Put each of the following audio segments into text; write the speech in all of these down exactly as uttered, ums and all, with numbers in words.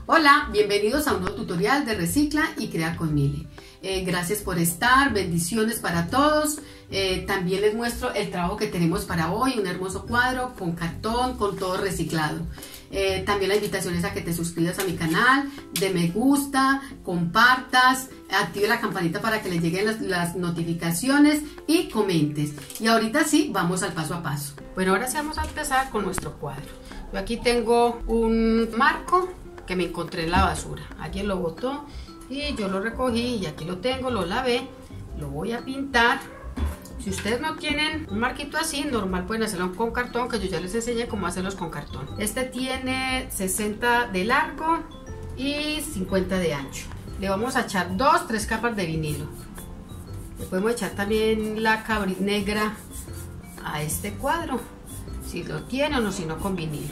Hola, bienvenidos a un nuevo tutorial de Recicla y Crea con Mile. Eh, gracias por estar, bendiciones para todos. Eh, también les muestro el trabajo que tenemos para hoy, un hermoso cuadro con cartón, con todo reciclado. Eh, también la invitación es a que te suscribas a mi canal, de me gusta, compartas, active la campanita para que les lleguen las, las notificaciones y comentes. Y ahorita sí, vamos al paso a paso. Bueno, ahora sí vamos a empezar con nuestro cuadro. Yo aquí tengo un marco que me encontré en la basura. Alguien lo botó y yo lo recogí y aquí lo tengo, lo lavé, lo voy a pintar. Si ustedes no tienen un marquito así, normal pueden hacerlo con cartón, que yo ya les enseñé cómo hacerlos con cartón. Este tiene sesenta de largo y cincuenta de ancho. Le vamos a echar dos, tres capas de vinilo. Le podemos echar también la cabrit negra a este cuadro, si lo tienen o si no, con vinilo.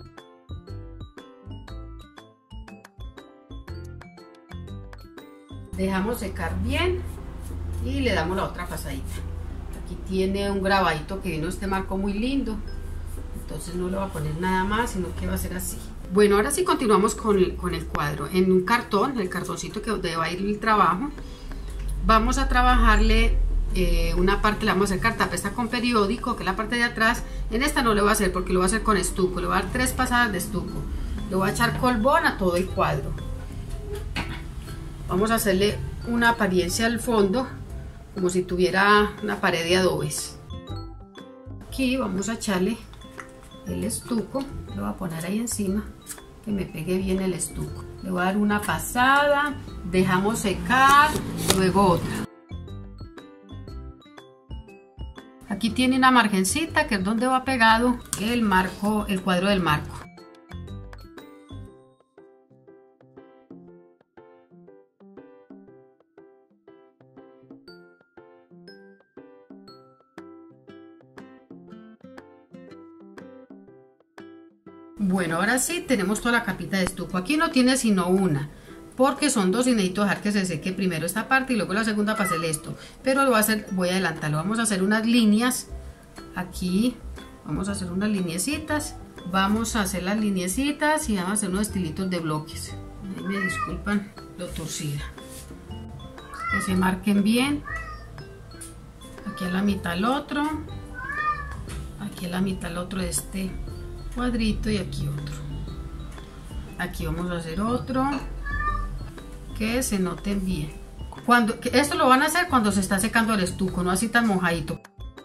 Dejamos secar bien y le damos la otra pasadita. Aquí tiene un grabadito que vino este marco muy lindo, entonces no le voy a poner nada más, sino que va a ser así. Bueno, ahora sí continuamos con el, con el cuadro. En un cartón, el cartoncito que donde va a ir el trabajo, vamos a trabajarle eh, una parte, le vamos a hacer cartapesta con periódico, que es la parte de atrás. En esta no le voy a hacer porque lo voy a hacer con estuco, le voy a dar tres pasadas de estuco. Le voy a echar colbón a todo el cuadro. Vamos a hacerle una apariencia al fondo, como si tuviera una pared de adobes. Aquí vamos a echarle el estuco, lo voy a poner ahí encima, que me pegue bien el estuco. Le voy a dar una pasada, dejamos secar, luego otra. Aquí tiene una margencita que es donde va pegado el marco, el cuadro del marco. Bueno, ahora sí tenemos toda la capita de estuco. Aquí no tiene sino una, porque son dos y necesito dejar que se seque primero esta parte y luego la segunda para hacer esto. Pero lo voy a hacer, voy a adelantarlo. Vamos a hacer unas líneas aquí. Vamos a hacer unas lineecitas. Vamos a hacer las lineecitas y vamos a hacer unos estilitos de bloques. Ahí me disculpan lo torcida. Que se marquen bien. Aquí a la mitad el otro. Aquí a la mitad el otro de este cuadrito y aquí otro. Aquí vamos a hacer otro que se noten bien. Cuando esto lo van a hacer cuando se está secando el estuco, no así tan mojadito.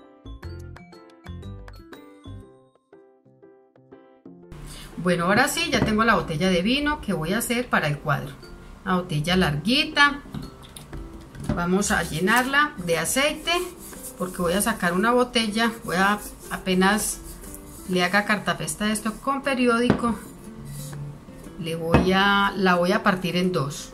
Bueno, ahora sí ya tengo la botella de vino que voy a hacer para el cuadro. La botella larguita. Vamos a llenarla de aceite porque voy a sacar una botella. Voy a apenas le haga cartapesta de esto con periódico, le voy a la voy a partir en dos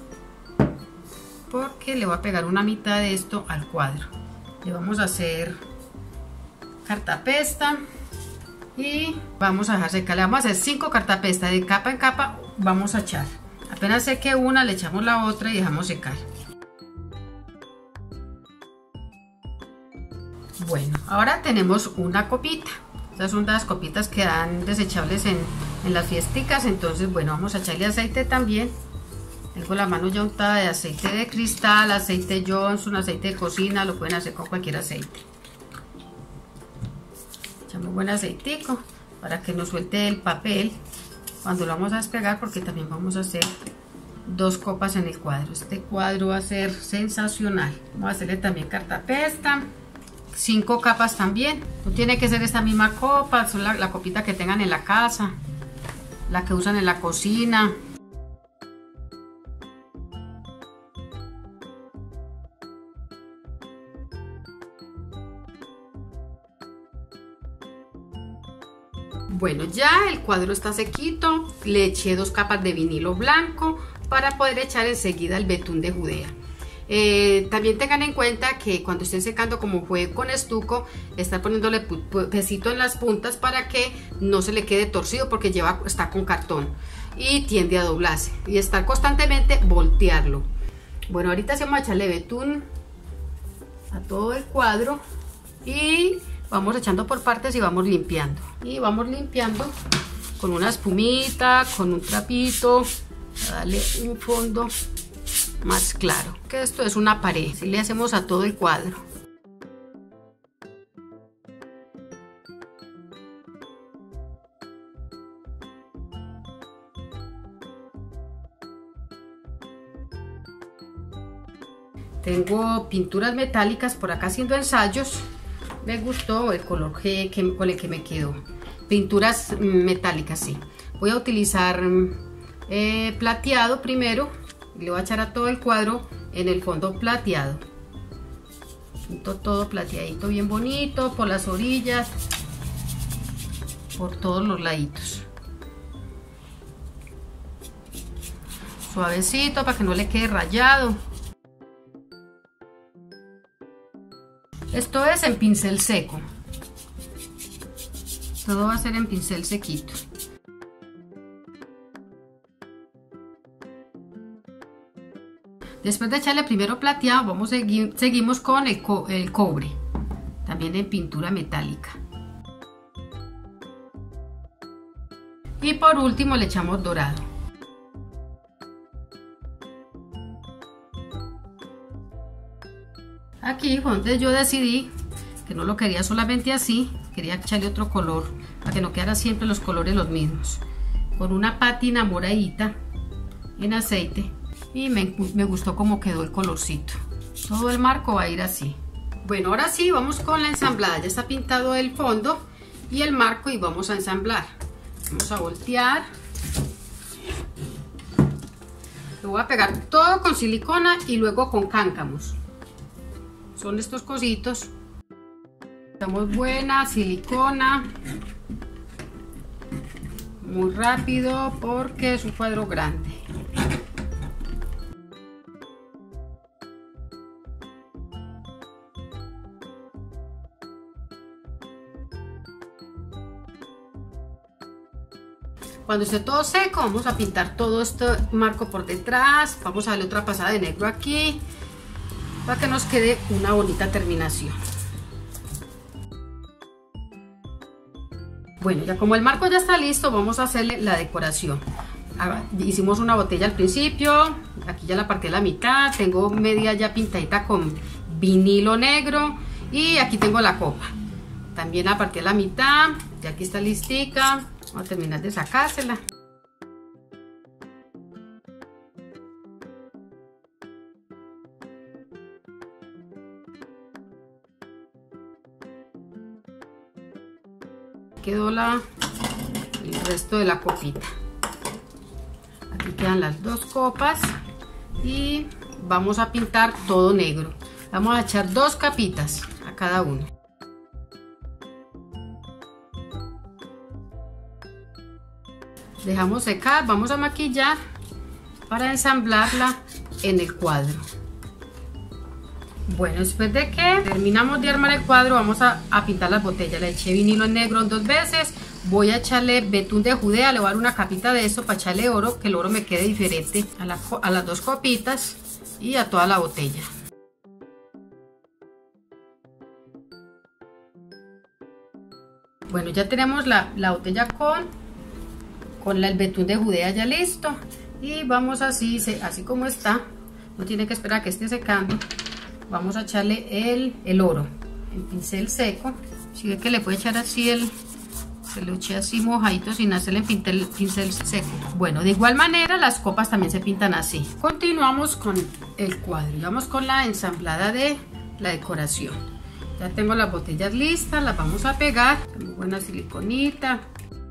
porque le voy a pegar una mitad de esto al cuadro. Le vamos a hacer cartapesta y vamos a dejar secar. Le vamos a hacer cinco cartapestas de capa en capa. Vamos a echar, apenas seque una, le echamos la otra y dejamos secar. Bueno, ahora tenemos una copita. Estas son las copitas que dan desechables en, en las fiesticas. Entonces, bueno, vamos a echarle aceite también. Tengo la mano ya untada de aceite de cristal, aceite Johnson, aceite de cocina. Lo pueden hacer con cualquier aceite. Echamos buen aceitico para que nos suelte el papel cuando lo vamos a despegar, porque también vamos a hacer dos copas en el cuadro. Este cuadro va a ser sensacional. Vamos a hacerle también cartapesta. Cinco capas también, no tiene que ser esta misma copa, son la, la copita que tengan en la casa, la que usan en la cocina. Bueno, ya el cuadro está sequito, le eché dos capas de vinilo blanco para poder echar enseguida el betún de Judea. Eh, también tengan en cuenta que cuando estén secando, como fue con estuco, estar poniéndole pesito en las puntas para que no se le quede torcido, porque lleva, está con cartón y tiende a doblarse, y estar constantemente voltearlo. Bueno, ahorita sí vamos a echarle betún a todo el cuadro y vamos echando por partes y vamos limpiando y vamos limpiando con una espumita, con un trapito, para darle un fondo más claro. Que esto es una pared, así le hacemos a todo el cuadro. Tengo pinturas metálicas por acá haciendo ensayos. Me gustó el color que, que, con el que me quedó. Pinturas metálicas, sí. Voy a utilizar eh, plateado primero. Le voy a echar a todo el cuadro en el fondo plateado. Pinto todo plateadito, bien bonito, por las orillas, por todos los laditos. Suavecito para que no le quede rayado. Esto es en pincel seco. Todo va a ser en pincel sequito. Después de echarle primero plateado, vamos a seguir, seguimos con el, co el cobre, también en pintura metálica. Y por último le echamos dorado. Aquí fue donde yo decidí que no lo quería solamente así, quería echarle otro color para que no quedara siempre los colores los mismos. Con una pátina moradita en aceite y me, me gustó cómo quedó el colorcito. Todo el marco va a ir así. Bueno, ahora sí vamos con la ensamblada. Ya está pintado el fondo y el marco y vamos a ensamblar. Vamos a voltear. Lo voy a pegar todo con silicona y luego con cáncamos. Son estos cositos. Damos buena silicona. Muy rápido porque es un cuadro grande. Cuando esté todo seco, vamos a pintar todo este marco por detrás. Vamos a darle otra pasada de negro aquí, para que nos quede una bonita terminación. Bueno, ya como el marco ya está listo, vamos a hacerle la decoración. Hicimos una botella al principio, aquí ya la partí a la mitad, tengo media ya pintadita con vinilo negro y aquí tengo la copa. También la partí a la mitad, ya aquí está listica. Vamos a terminar de sacársela. Quedó la, el resto de la copita. Aquí quedan las dos copas y vamos a pintar todo negro. Vamos a echar dos capitas a cada uno. Dejamos secar, vamos a maquillar para ensamblarla en el cuadro. Bueno, después de que terminamos de armar el cuadro, vamos a, a pintar las botellas. Le eché vinilo en negro dos veces. Voy a echarle betún de Judea, le voy a dar una capita de eso para echarle oro, que el oro me quede diferente a, la, a las dos copitas y a toda la botella. Bueno, ya tenemos la, la botella con, con la, el betún de Judea ya listo. Y vamos así, así como está. No tiene que esperar a que esté secando. Vamos a echarle el, el oro, el pincel seco. Si ve que le puede echar así el, se lo eché así mojadito sin hacerle el pincel, pincel seco. Bueno, de igual manera las copas también se pintan así. Continuamos con el cuadro, vamos con la ensamblada de la decoración. Ya tengo las botellas listas, las vamos a pegar. Muy buena siliconita.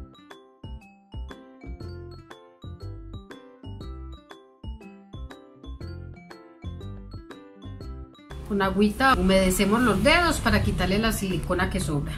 Con agüita humedecemos los dedos para quitarle la silicona que sobra.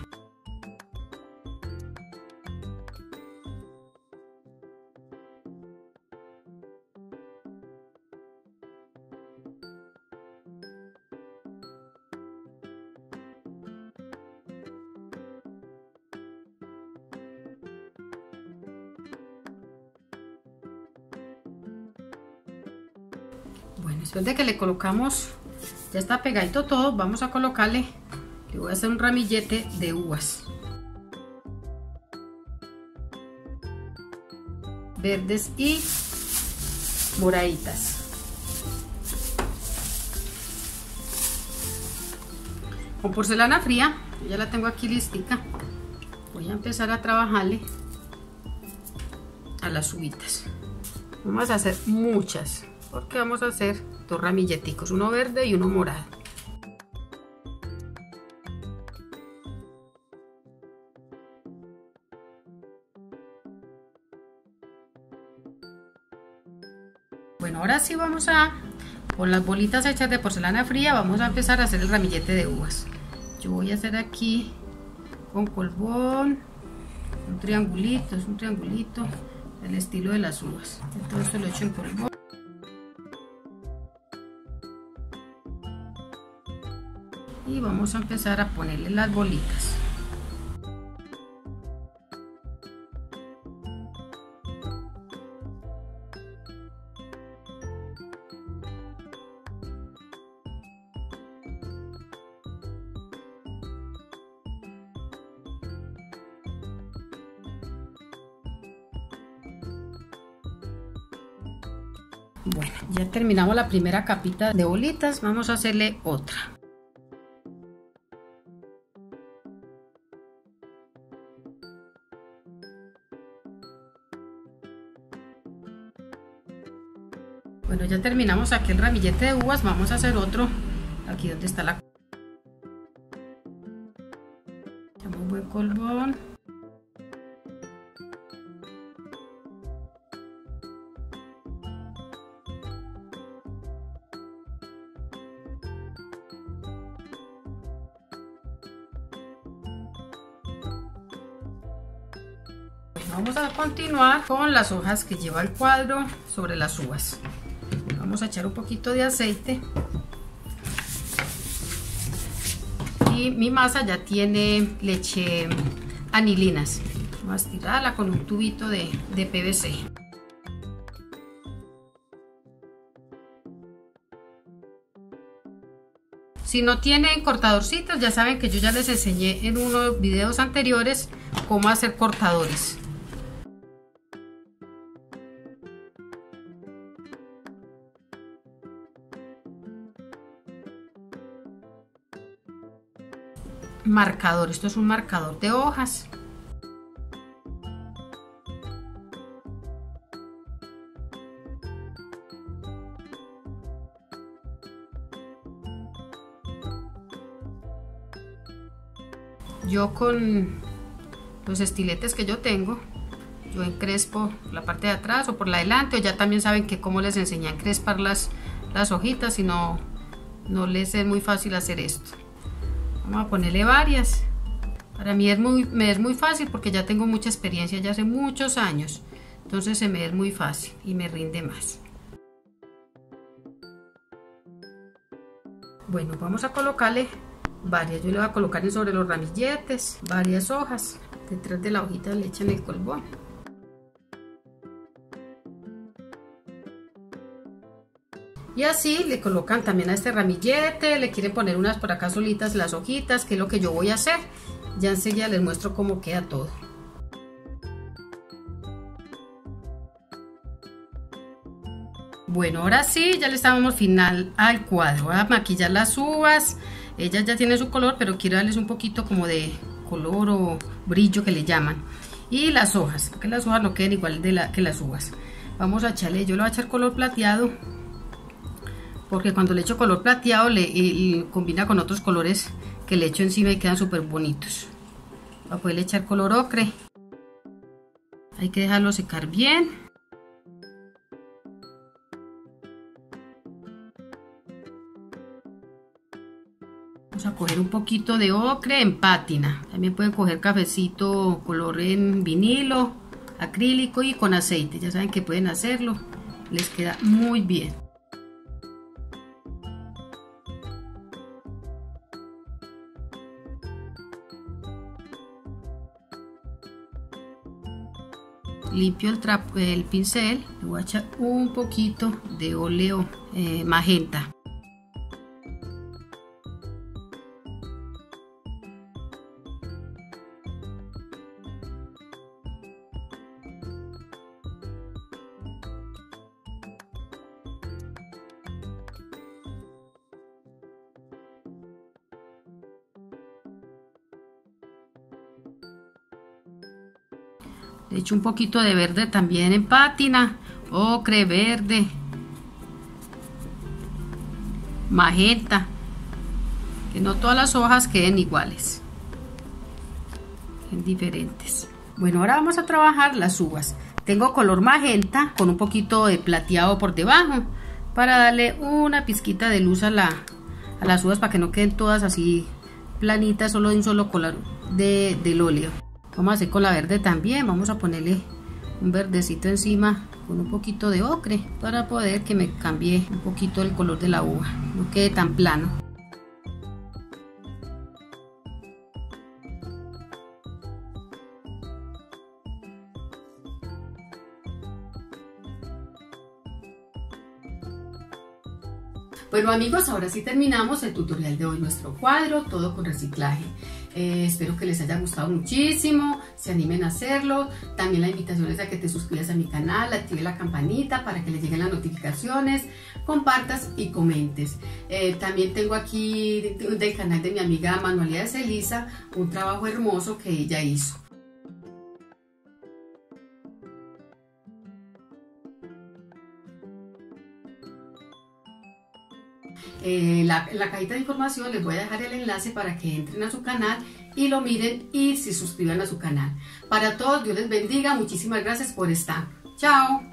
Bueno, después de que le colocamos, ya está pegadito todo, vamos a colocarle, le voy a hacer un ramillete de uvas. verdes y moraditas. Con porcelana fría, ya la tengo aquí listica. Voy a empezar a trabajarle a las uvitas. Vamos a hacer muchas, porque vamos a hacer dos ramilleticos, uno verde y uno morado. Bueno, ahora sí vamos a, con las bolitas hechas de porcelana fría, vamos a empezar a hacer el ramillete de uvas. Yo voy a hacer aquí con colbón un triangulito, es un triangulito del estilo de las uvas. Entonces lo echo en colbón. Y vamos a empezar a ponerle las bolitas. Bueno, ya terminamos la primera capita de bolitas, vamos a hacerle otra. Bueno, ya terminamos aquí el ramillete de uvas, vamos a hacer otro aquí donde está la... Echamos buen colbón. Vamos a continuar con las hojas que lleva el cuadro sobre las uvas. Vamos a echar un poquito de aceite. Y mi masa ya tiene leche anilinas. Vamos a estirarla con un tubito de, de P V C. Si no tienen cortadorcitos, ya saben que yo ya les enseñé en unos videos anteriores cómo hacer cortadores. Marcador, esto es un marcador de hojas. Yo con los estiletes que yo tengo, yo encrespo la parte de atrás o por la delante, o ya también saben que como les enseñé a encrespar las, las hojitas, y no, no les es muy fácil hacer esto. Vamos a ponerle varias. Para mí es muy, me es muy fácil porque ya tengo mucha experiencia, ya hace muchos años. Entonces se me es muy fácil y me rinde más. Bueno, vamos a colocarle varias. Yo le voy a colocar sobre los ramilletes varias hojas. Detrás de la hojita le echan el colbón. Y así le colocan también a este ramillete, le quieren poner unas por acá solitas las hojitas, que es lo que yo voy a hacer. Ya enseguida les muestro cómo queda todo. Bueno, ahora sí, ya le estamos final al cuadro. Voy a maquillar las uvas. Ellas ya tienen su color, pero quiero darles un poquito como de color o brillo que le llaman. Y las hojas, que las hojas no queden igual de la, que las uvas. Vamos a echarle, yo le voy a echar color plateado, porque cuando le echo color plateado le y, y combina con otros colores que le echo encima y quedan súper bonitos. Para poderle echar color ocre, hay que dejarlo secar bien. Vamos a coger un poquito de ocre en pátina. También pueden coger cafecito color en vinilo, acrílico y con aceite. Ya saben que pueden hacerlo, les queda muy bien. Limpio el, trapo, el pincel, le voy a echar un poquito de óleo eh, magenta. Le echo un poquito de verde también en pátina, ocre, verde, magenta, que no todas las hojas queden iguales, en diferentes. Bueno, ahora vamos a trabajar las uvas. Tengo color magenta con un poquito de plateado por debajo para darle una pizquita de luz a, la, a las uvas, para que no queden todas así planitas, solo de un solo color de, del óleo. Vamos a hacer con la verde también. Vamos a ponerle un verdecito encima con un poquito de ocre para poder que me cambie un poquito el color de la uva, no quede tan plano. Bueno amigos, ahora sí terminamos el tutorial de hoy, nuestro cuadro, todo con reciclaje. Eh, espero que les haya gustado muchísimo, se animen a hacerlo. También la invitación es a que te suscribas a mi canal, active la campanita para que les lleguen las notificaciones, compartas y comentes. Eh, también tengo aquí del canal de mi amiga Manualidades Elisa un trabajo hermoso que ella hizo. Eh, la, la cajita de información les voy a dejar el enlace para que entren a su canal y lo miren y se suscriban a su canal. Para todos, Dios les bendiga, muchísimas gracias por estar. Chao.